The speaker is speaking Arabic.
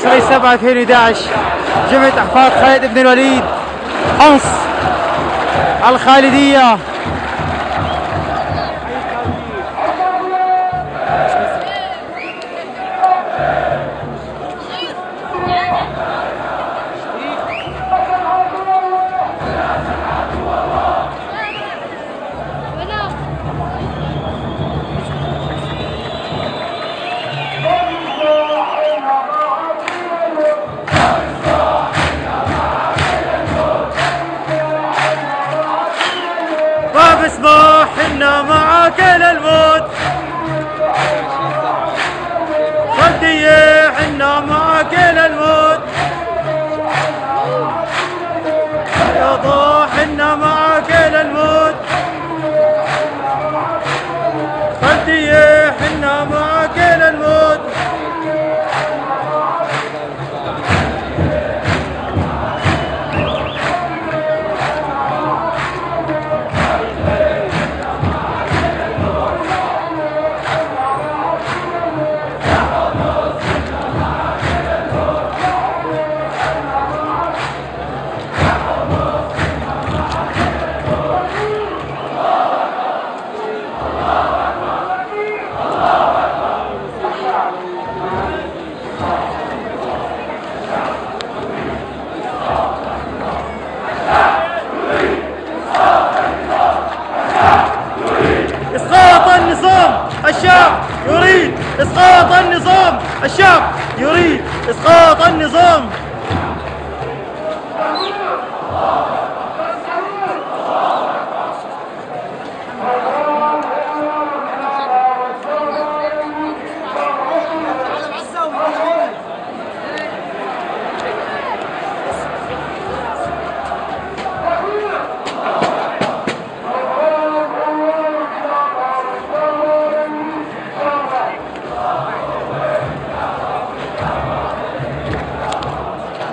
10/7/2011 جمعية أحفاد خالد بن الوليد حمص الخالدية. اسمح حنا معاك للموت، خالدية حنا معاك للموت، يا ضاح حنا معاك للموت، خالدية حنا معاك للموت. الشعب يريد إسقاط النظام، الشعب يريد إسقاط النظام.